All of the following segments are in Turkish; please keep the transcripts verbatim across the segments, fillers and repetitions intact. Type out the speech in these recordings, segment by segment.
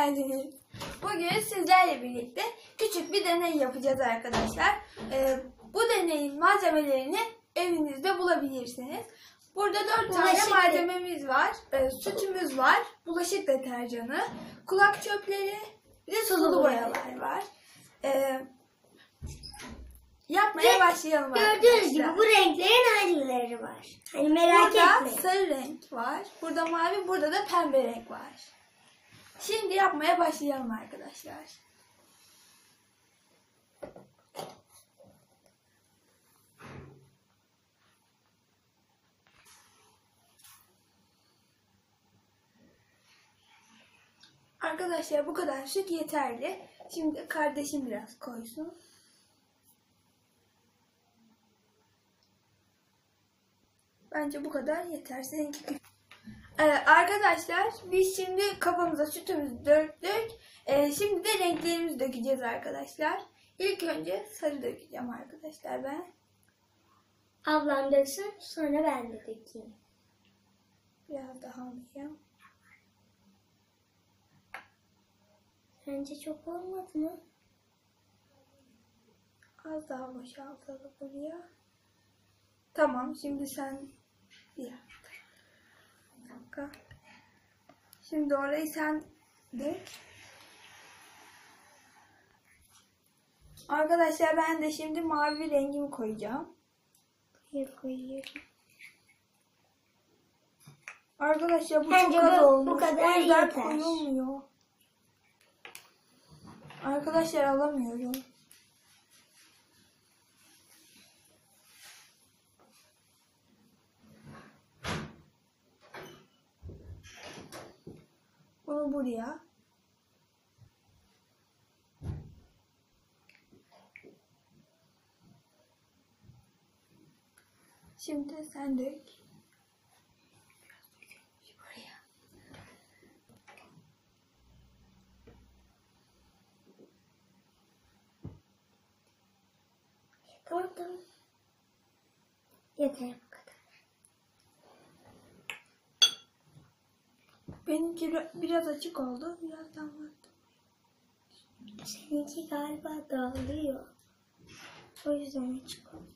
geldiniz. Bugün sizlerle birlikte küçük bir deney yapacağız arkadaşlar. Ee, bu deneyin malzemelerini evinizde bulabilirsiniz. Burada dört tane malzememiz var. Ee, sütümüz var, bulaşık deterjanı, kulak çöpleri, bir de sulu boyalar var. Ee, yapmaya başlayalım arkadaşlar. Gördüğünüz gibi bu renklerin ayrıları var. Hani merak burada etmeyin. sarı renk var, burada mavi, burada da pembe renk var. Şimdi yapmaya başlayalım arkadaşlar. Arkadaşlar bu kadar süt yeterli. Şimdi kardeşim biraz koysun. Bence bu kadar yeter. Seninki. Ee, arkadaşlar biz şimdi kabımıza sütümüzü döktük. Ee, şimdi de renklerimizi dökeceğiz arkadaşlar. İlk önce sarı dökeceğim arkadaşlar ben. Ablam döksün, sonra ben de dökeyim. Biraz daha alayım. Sence çok olmadı mı? Az daha boşaltalım buraya. Tamam, şimdi sen bir dakika. Şimdi orayı sen dök. Arkadaşlar ben de şimdi mavi rengimi koyacağım. Buraya koyuyorum. Arkadaşlar bu Bence çok az bu- olmuş. bu kadar O yüzden yeter. koyulmuyor. Arkadaşlar alamıyorum. Bunu buraya. Şimdi sen dök. Buraya. Tamam tamam. Yeter bu kadar. Benimki biraz açık oldu. Biraz damlattım. Seninki galiba dağılıyor. O yüzden açık oldu.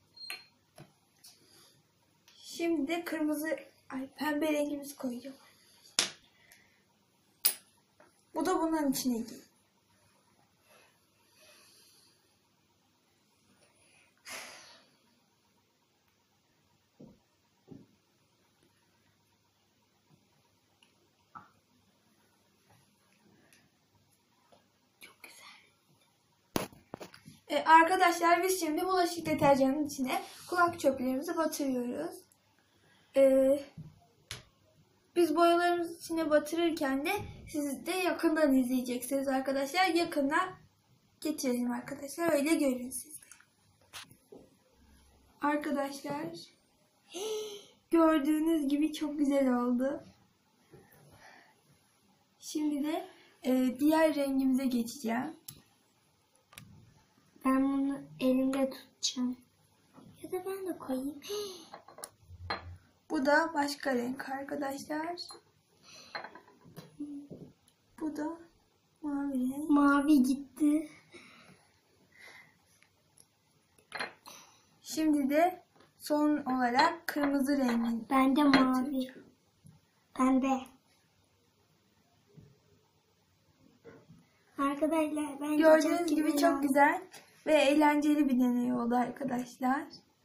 Şimdi de kırmızı, ay pembe rengimizi koyacağım. Bu da bunun içine gidiyor. Çok güzel. Ee, arkadaşlar biz şimdi bulaşık deterjanının içine kulak çöplerimizi batırıyoruz. Ee, biz boyalarımızı içine batırırken de siz de yakından izleyeceksiniz arkadaşlar. Yakından getirelim arkadaşlar. Öyle görün siz de. Arkadaşlar gördüğünüz gibi çok güzel oldu. Şimdi de e, diğer rengimize geçeceğim. Ben bunu elimde tutacağım. Ya da ben de koyayım. Bu da başka renk arkadaşlar. Bu da mavi renk. Mavi gitti. Şimdi de son olarak kırmızı rengin. Ben de mavi. Ben de. Arkadaşlar bence Gördüğünüz çok gibi güzel çok oldu. güzel ve eğlenceli bir deney oldu arkadaşlar.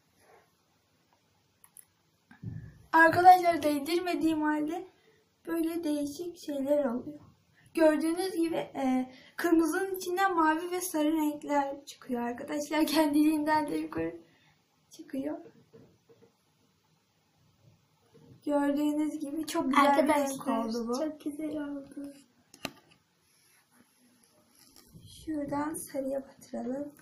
Arkadaşlar değdirmediğim halde böyle değişik şeyler oluyor. Gördüğünüz gibi e, kırmızının içinden mavi ve sarı renkler çıkıyor arkadaşlar. Kendiliğinden de yukarı çıkıyor. Gördüğünüz gibi çok güzel bir renk Arkadaşlar oldu bu. çok güzel oldu. Şuradan sarıya batıralım.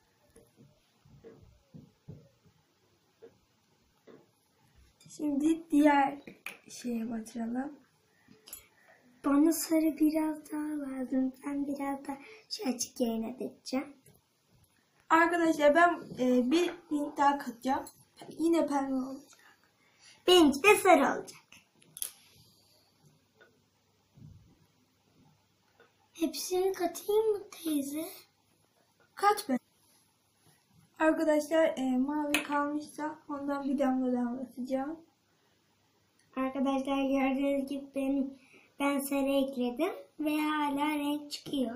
Şimdi diğer şeye batıralım. Bana sarı biraz daha lazım. Ben biraz da şu açık yerine dökeceğim. Arkadaşlar ben e, bir renk daha katacağım. Yine pembe olacak. Benimki de sarı olacak. Hepsini katayım mı teyze? Kat be. Arkadaşlar e, mavi kalmışsa ondan bir damla damlatacağım. Arkadaşlar gördüğünüz gibi ben, ben sarı ekledim ve hala renk çıkıyor.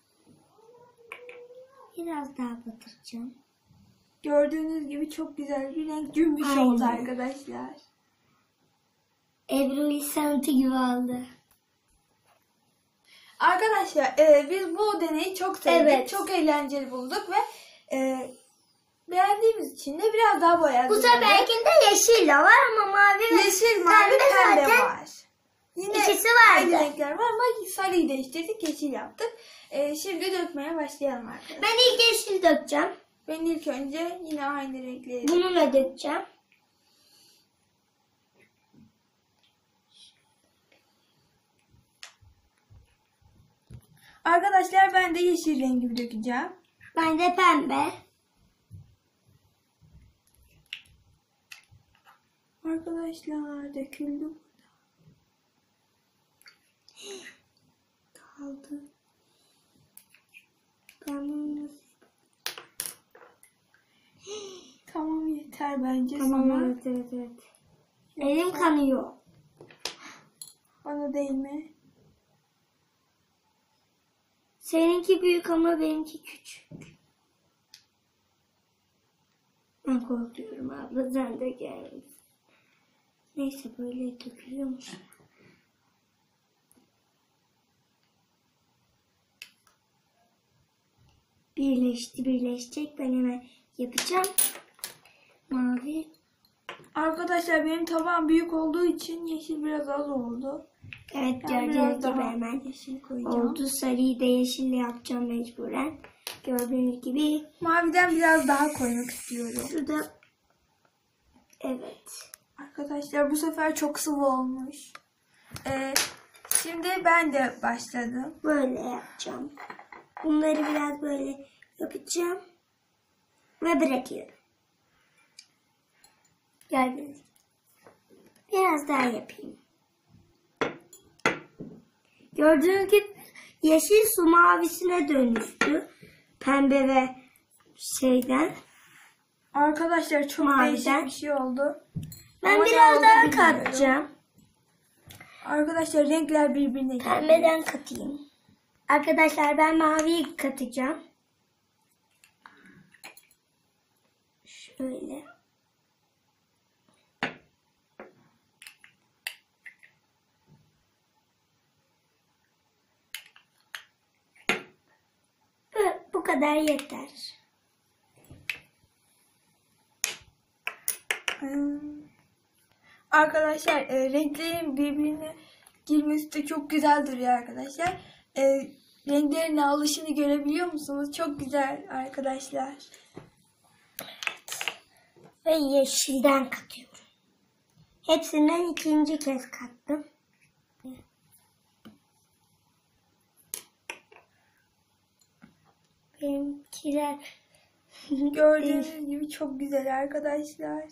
Biraz daha batıracağım. Gördüğünüz gibi çok güzel bir renk cümbüş Aynen. oldu arkadaşlar. Ebru sanatı gibi oldu. Arkadaşlar e, biz bu deneyi çok sevdik. Evet. Çok eğlenceli bulduk ve e, beğendiğimiz için de biraz daha boyadık. Bu seferkinde yeşil de var ama mavi ve Yeşil, mavi, pembe zaten var. Yine ikisi aynı vardı. renkler var ama sarıyı değiştirdik, yeşil yaptık. E, şimdi dökmeye başlayalım arkadaşlar. Ben ilk yeşil dökeceğim. Ben ilk önce yine aynı renkleri. Bununla dökeceğim. Arkadaşlar ben de yeşil rengi dökeceğim. Ben de pembe. Arkadaşlar döküldü burada. Kaldı. Ben bunu nasıl... Tamam yeter bence Tamam sana. evet evet evet. Elim kanıyor. Bana değme. Seninki büyük ama benimki küçük. Ben korkuyorum abla, sen de gel. Neyse böyle dökülüyormuş. Birleşti birleşecek, ben hemen yapacağım. Mavi. Arkadaşlar benim tabağım büyük olduğu için yeşil biraz az oldu. Evet Ben gördüğünüz biraz gibi daha hemen yeşil koyacağım. oldu. Sarıyı da yeşille yapacağım mecburen. Gördüğünüz gibi. Maviden biraz daha koymak istiyorum. Şurada. Evet. Arkadaşlar bu sefer çok sıvı olmuş. Ee, şimdi ben de başladım. Böyle yapacağım. Bunları biraz böyle yapacağım. Ve bırakıyorum. Gördüğünüz gibi. Biraz daha yapayım. Gördüğünüz gibi yeşil su mavisine dönüştü. Pembe ve şeyden. Arkadaşlar çok Maviden. değişik bir şey oldu. Ben Ama ne biraz oldu daha bilmiyorum. katacağım. Arkadaşlar renkler birbirine girdi. Pembeden katayım. Arkadaşlar ben maviyi katacağım. Şöyle. Bu- Bu kadar yeter. Hmm. Arkadaşlar e, renklerin birbirine girmesi de çok güzel duruyor arkadaşlar. E, renklerin alışını görebiliyor musunuz? Çok güzel arkadaşlar. Ve yeşilden katıyorum. Hepsinden ikinci kez kattım. Benimkiler Gördüğünüz gibi çok güzel arkadaşlar.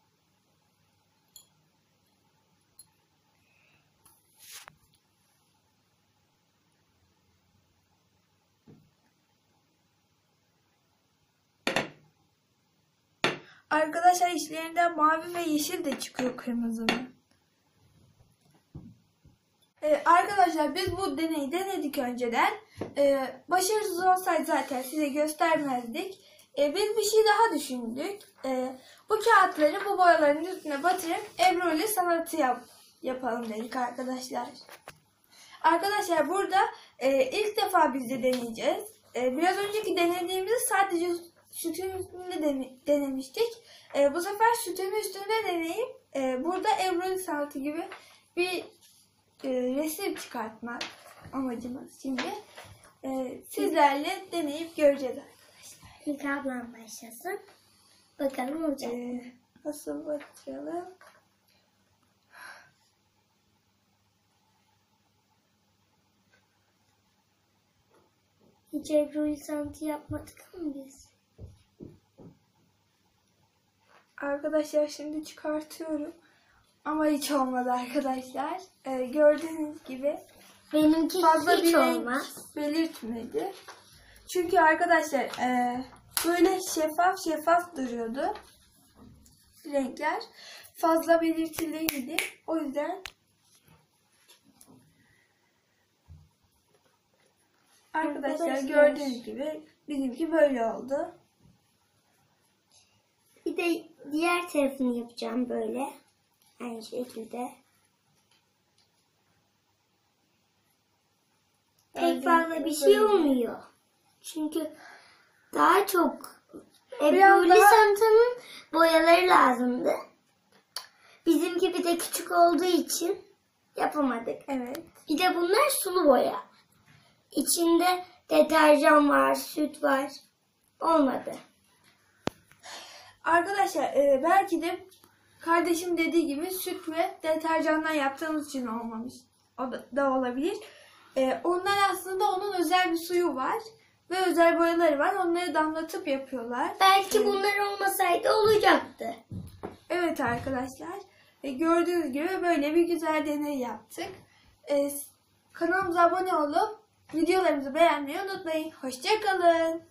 Arkadaşlar içlerinden mavi ve yeşil de çıkıyor, kırmızının. Ee, arkadaşlar biz bu deneyi denedik önceden. Ee, başarısız olsaydı zaten size göstermezdik. Ee, biz bir şey daha düşündük. Ee, bu kağıtları bu boyaların üstüne batırıp Ebru ile sanatı yap, yapalım dedik arkadaşlar. Arkadaşlar burada e, ilk defa biz de deneyeceğiz. E, biraz önceki denediğimizde sadece sütün üstünde dene, denemiştik. E, bu sefer sütün üstünde deneyip e, burada Ebru sanatı gibi bir e, resim çıkartmak amacımız şimdi. E, sizlerle deneyip göreceğiz arkadaşlar. İlk ablam başlasın. Bakalım olacak. E, nasıl batıralım? Hiç Ebru'yu sanatı yapmadık mı biz? Arkadaşlar şimdi çıkartıyorum. Ama hiç olmadı arkadaşlar. Ee, gördüğünüz gibi Benimki fazla hiç bir renk olmaz. belirtmedi. Çünkü arkadaşlar e, böyle şeffaf şeffaf duruyordu renkler. Fazla belirti değildi. O yüzden arkadaşlar, Arkadaşlar. gördüğünüz gibi bizimki böyle oldu. Bir de diğer tarafını yapacağım böyle. Aynı şekilde. Pek Gördüğünüz fazla gibi bir şey böyle. olmuyor. Çünkü daha çok e, Biraz Ebru daha- Lisanda'nın boyaları lazımdı. Bizimki bir de küçük olduğu için yapamadık. Evet. Bir de bunlar sulu boya. İçinde deterjan var, süt var. Olmadı. Arkadaşlar e, belki de kardeşim dediği gibi süt ve deterjandan yaptığımız için olmamış. O da, da olabilir. E, onlar aslında onun özel bir suyu var. Ve özel boyaları var. Onları damlatıp yapıyorlar. Belki bunlar olmasaydı olacaktı. Evet arkadaşlar. E, gördüğünüz gibi böyle bir güzel deney yaptık. E, kanalımıza abone olup videolarımızı beğenmeyi unutmayın. Hoşça kalın.